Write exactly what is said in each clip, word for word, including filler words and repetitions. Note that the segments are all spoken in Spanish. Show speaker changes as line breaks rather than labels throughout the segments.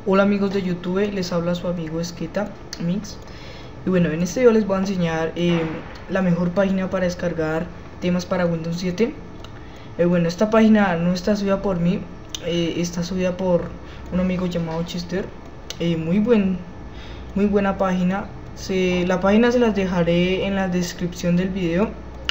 Hola amigos de YouTube, les habla su amigo Esqueta Mix. Y bueno, en este video les voy a enseñar eh, la mejor página para descargar temas para Windows siete. Eh, bueno, esta página no está subida por mí, eh, está subida por un amigo llamado Chester. Eh, muy buen, muy buena página. Se, la página se las dejaré en la descripción del video.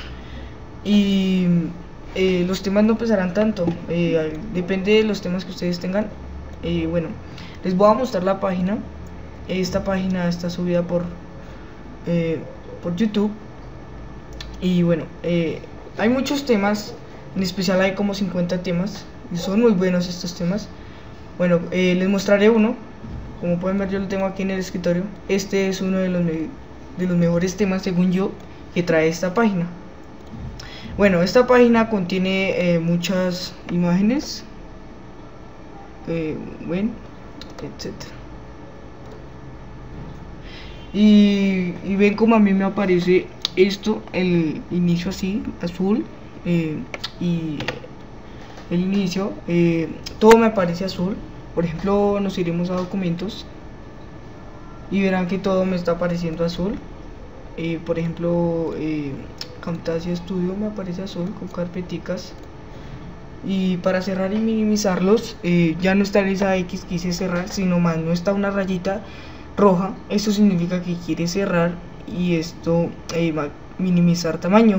Y eh, los temas no pesarán tanto, eh, depende de los temas que ustedes tengan. Eh, bueno, les voy a mostrar la página. Esta página está subida por eh, por YouTube. Y bueno, eh, hay muchos temas, en especial hay como cincuenta temas y son muy buenos estos temas. Bueno, eh, les mostraré uno. Como pueden ver, yo lo tengo aquí en el escritorio. Este es uno de los, me de los mejores temas, según yo, que trae esta página. Bueno, esta página contiene eh, muchas imágenes, eh, bueno, etcétera. Y, y ven como a mí me aparece esto, el inicio así, azul, eh, y el inicio, eh, todo me aparece azul. Por ejemplo, nos iremos a documentos y verán que todo me está apareciendo azul. Eh, por ejemplo, eh, Camtasia Studio me aparece azul con carpeticas. Y para cerrar y minimizarlos, eh, ya no está esa X que quise cerrar, sino más no está una rayita roja. Eso significa que quiere cerrar y esto eh, va a minimizar tamaño.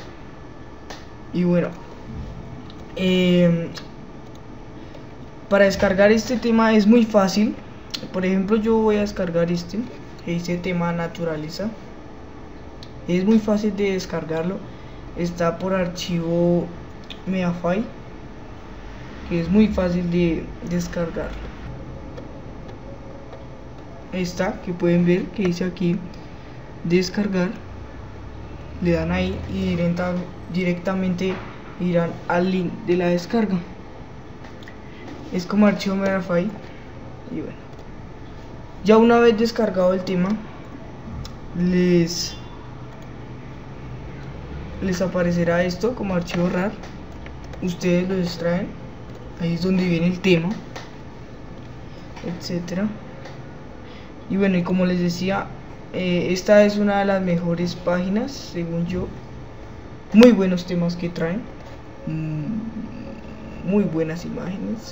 Y bueno, eh, para descargar este tema es muy fácil. Por ejemplo, yo voy a descargar este, este tema naturaleza. Es muy fácil de descargarlo. Está por archivo Mediafire, que es muy fácil de descargar. Esta que pueden ver que dice aquí descargar, le dan ahí y directa, directamente irán al link de la descarga. Es como archivo Mediafire. Y bueno, ya una vez descargado el tema, les les aparecerá esto como archivo rar. Ustedes lo extraen, ahí es donde viene el tema, etcétera. Y bueno, y como les decía, eh, esta es una de las mejores páginas, según yo. Muy buenos temas que traen, mm, muy buenas imágenes.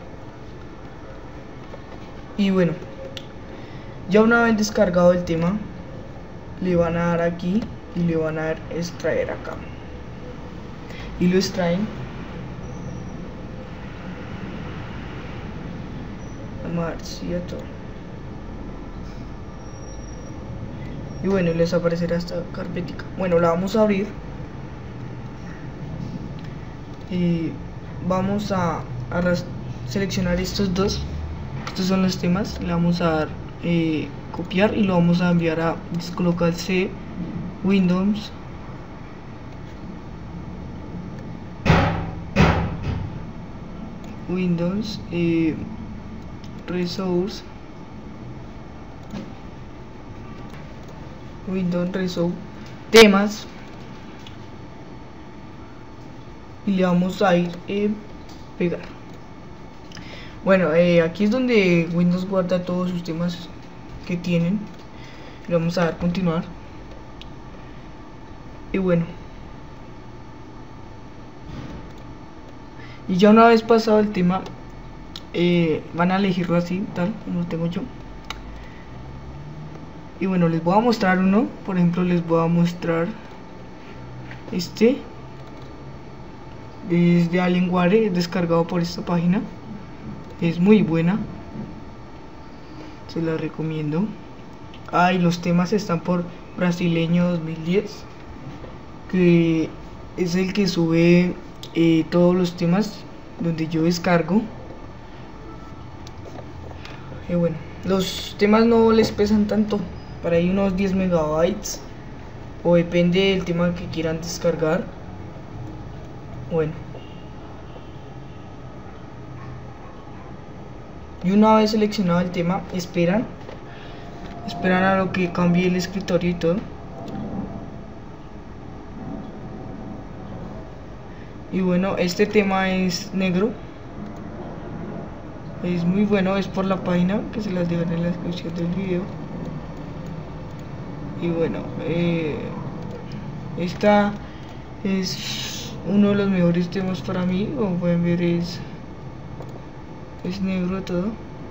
Y bueno, ya una vez descargado el tema, le van a dar aquí y le van a dar extraer acá, y lo extraen. Vamos a ver si a todo. Y bueno, les aparecerá esta carpetica. Bueno, la vamos a abrir y vamos a, a seleccionar estos dos. Estos son los temas. Le vamos a dar eh, copiar y lo vamos a enviar a disco local C, Windows, Windows, eh, Resource, Windows Resource, temas, y le vamos a ir eh, pegar. Bueno, eh, aquí es donde Windows guarda todos sus temas que tienen. Le vamos a dar continuar. Y bueno, y ya una vez pasado el tema, eh, van a elegirlo así, tal como lo tengo yo. Y bueno, les voy a mostrar uno. Por ejemplo, les voy a mostrar este. Es de Alienware, descargado por esta página. Es muy buena, se la recomiendo. Ah, y los temas están por Brasileño dos mil diez, que es el que sube eh, todos los temas donde yo descargo. Y bueno, los temas no les pesan tanto, para ahí unos diez megabytes, o depende del tema que quieran descargar. Bueno, y una vez seleccionado el tema, esperan esperan a lo que cambie el escritorio y todo. Y bueno, este tema es negro. Es muy bueno, es por la página que se las dejan en la descripción del video. Y bueno, eh, esta es uno de los mejores temas para mí. Como pueden ver, es es negro todo.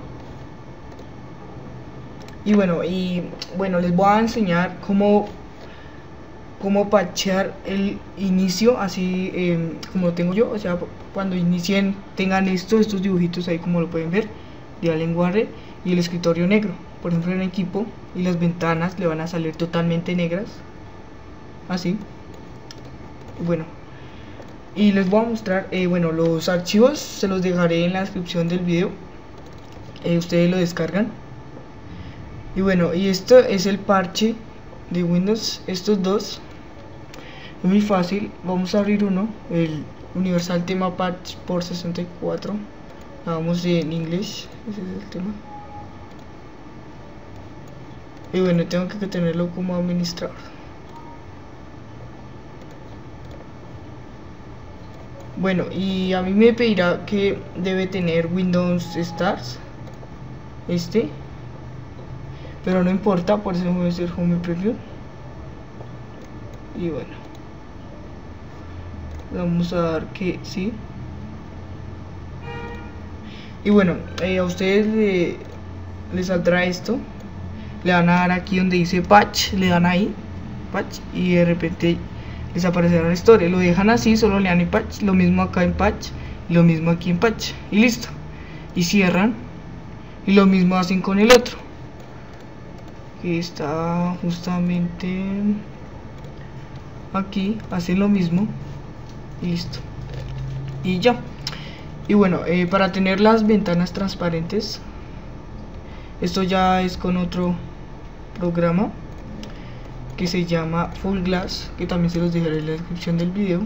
Y bueno, y bueno, les voy a enseñar cómo cómo patchear el inicio, así eh, como lo tengo yo. O sea, cuando inicien tengan esto, estos dibujitos ahí, como lo pueden ver, de Alienware, y el escritorio negro, por ejemplo, en equipo, y las ventanas le van a salir totalmente negras, así. Bueno, y les voy a mostrar, eh, bueno, los archivos se los dejaré en la descripción del video, eh, ustedes lo descargan. Y bueno, y esto es el parche de Windows, estos dos, es muy fácil. Vamos a abrir uno, el Universal Tema Patch por sesenta y cuatro, vamos en inglés, ese es el tema. Y bueno, tengo que tenerlo como administrador. Bueno, y a mí me pedirá que debe tener Windows Stars, este, pero no importa, por eso voy a hacer Home Preview. Y bueno, vamos a dar que sí. Y bueno, eh, a ustedes le, les saldrá esto. Le van a dar aquí donde dice patch, le dan ahí patch, y de repente les aparecerá la historia. Lo dejan así, solo le dan en patch, lo mismo acá en patch, lo mismo aquí en patch, y listo. Y cierran, y lo mismo hacen con el otro, que está justamente aquí, hacen lo mismo, y listo. Y ya. Y bueno, eh, para tener las ventanas transparentes, esto ya es con otro programa que se llama Full Glass, que también se los dejaré en la descripción del video.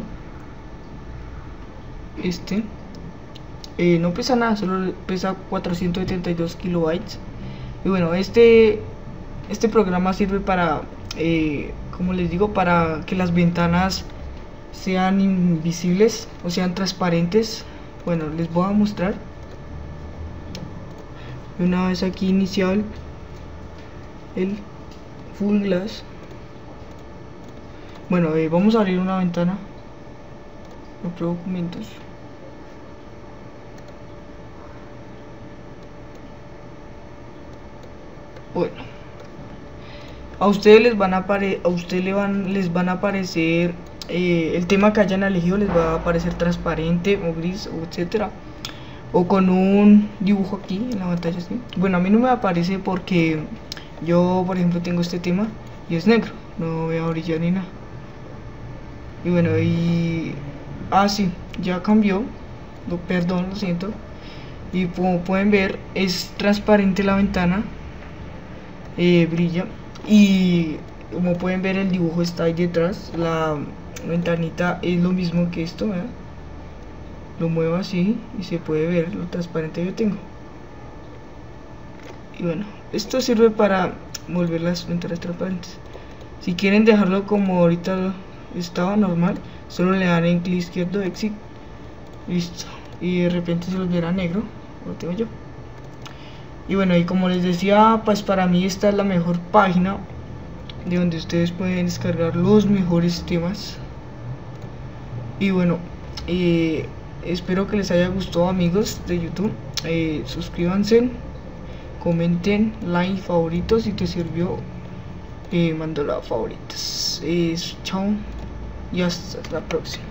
Este eh, no pesa nada, solo pesa cuatrocientos setenta y dos kilobytes. Y bueno, este este programa sirve para eh, como les digo, para que las ventanas sean invisibles o sean transparentes. Bueno, les voy a mostrar. Una vez aquí inicial el Full Glass. Bueno, eh, vamos a abrir una ventana, otro documentos. Bueno, a ustedes les van a apare a ustedes le van les van a aparecer eh, el tema que hayan elegido, les va a aparecer transparente o gris, o etcétera, o con un dibujo aquí en la pantalla, ¿sí? Bueno, a mí no me aparece porque yo, por ejemplo, tengo este tema y es negro, no voy a brillar ni nada. Y bueno, y ah, sí, ya cambió, lo, perdón, lo siento. Y como pueden ver, es transparente la ventana, eh, brilla, y como pueden ver, el dibujo está ahí detrás. La ventanita es lo mismo que esto, ¿verdad? Lo muevo así y se puede ver lo transparente que yo tengo. Y bueno, esto sirve para volver las ventanas transparentes. Si quieren dejarlo como ahorita estaba normal, solo le dan en clic izquierdo, exit, listo, y de repente se los verá negro, lo tengo yo. Y bueno, y como les decía, pues para mí esta es la mejor página de donde ustedes pueden descargar los mejores temas. Y bueno, eh, espero que les haya gustado, amigos de YouTube. Eh, suscríbanse, comenten, like, favoritos, si te sirvió, eh, mándalo a favoritos. Eh, chao y hasta la próxima.